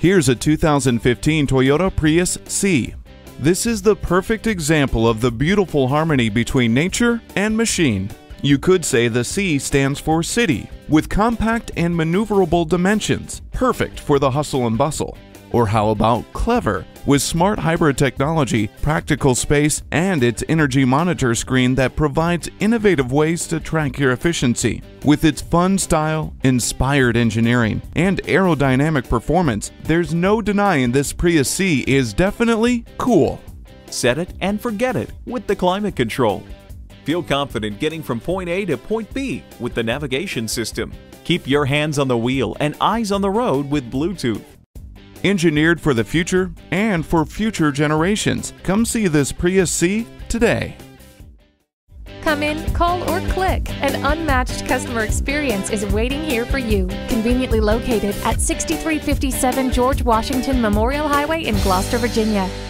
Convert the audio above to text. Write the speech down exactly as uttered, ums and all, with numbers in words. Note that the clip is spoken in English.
Here's a two thousand fifteen Toyota Prius C. This is the perfect example of the beautiful harmony between nature and machine. You could say the C stands for city, with compact and maneuverable dimensions, perfect for the hustle and bustle. Or how about clever, with smart hybrid technology, practical space, and its energy monitor screen that provides innovative ways to track your efficiency. With its fun style, inspired engineering, and aerodynamic performance, there's no denying this Prius C is definitely cool. Set it and forget it with the climate control. Feel confident getting from point A to point B with the navigation system. Keep your hands on the wheel and eyes on the road with Bluetooth. Engineered for the future and for future generations. Come see this Prius C today. Come in, call, or click. An unmatched customer experience is waiting here for you. Conveniently located at sixty-three fifty-seven George Washington Memorial Highway in Gloucester, Virginia.